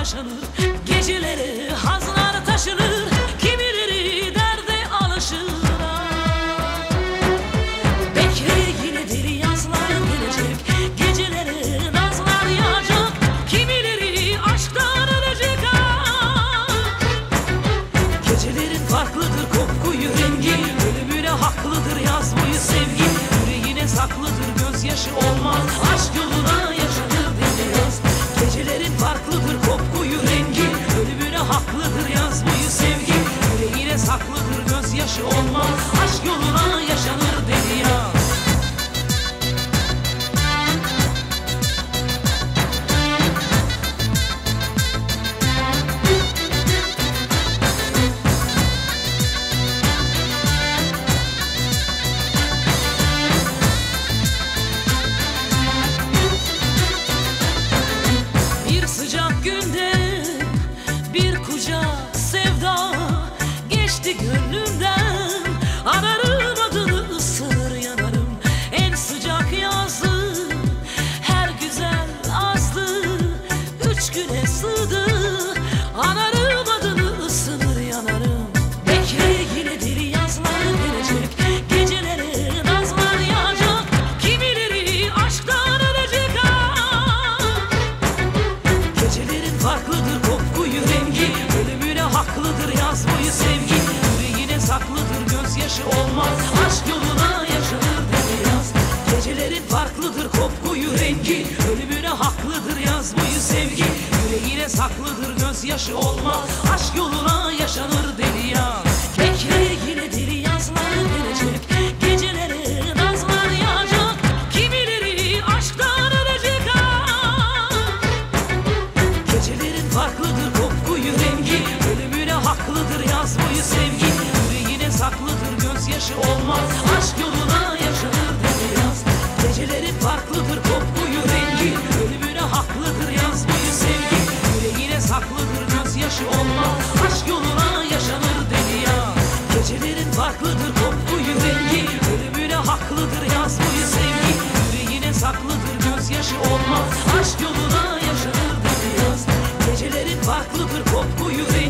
yaşanır. Geceleri hazlar taşınır, kimileri derde alışır. Bekle yine deli yazlar gelecek, geceleri nazlar yağacak, kimileri aşktan ölecek. Gecelerin farklıdır kokkuyu rengi, ölümüne haklıdır yaz boyu sevgi. Yüreğine saklıdır gözyaşı olmaz, aşk yoluna yaşanır deli yaz. Gecelerin farklıdır kokkuyu rengi, ölümüne haklıdır yaz boyu sevgi. Yüreğine saklıdır gözyaşı olmaz, aşk yoluna yaşanır deli yaz. Sıcak günde bir kucak sevda geçti gönlümden. Ararım adını, ısınır yanarım. En sıcak yazdı, her güzel azdı, 3 güne sığdı. Ararım adını, ısınır yanarım. Bekle yine deli yazlar gelecek, geceleri nazlar yağacak, kimileri aşktan ölecek. Gecelerin farklıdır kokkuyu rengi, ölümüne haklıdır yaz boyu sevgi. Yüreğine saklıdır gözyaşı olmaz, aşk yoluna yaşanır deli yaz. Gecelerin farklıdır kokkuyu rengi, ölümüne haklıdır yaz boyu sevgi. Yüreğine saklıdır gözyaşı olmaz, aşk yoluna yaşanır deli yaz. Bekle yine deli yazlar gelecek, geceleri nazlar yağacak, kimileri aşktan ölecek. Gecelerin farklıdır kokkuyu rengi, ölümüne haklıdır yaz boyu sevgi. Yüreğine saklıdır gözyaşı olmaz, aşk yoluna yaşanır deli yaz. Gecelerin farklıdır kokkuyu rengi, ölümüne haklıdır yaz boyu sevgi. Yüreğine saklıdır gözyaşı olmaz, aşk yoluna yaşanır deli yaz. Gecelerin farklıdır kokkuyu rengi, ölümüne haklıdır yaz boyu sevgi. Yüreğine saklıdır gözyaşı olmaz, aşk yoluna yaşanır deli yaz. Gecelerin farklıdır kokkuyu rengi.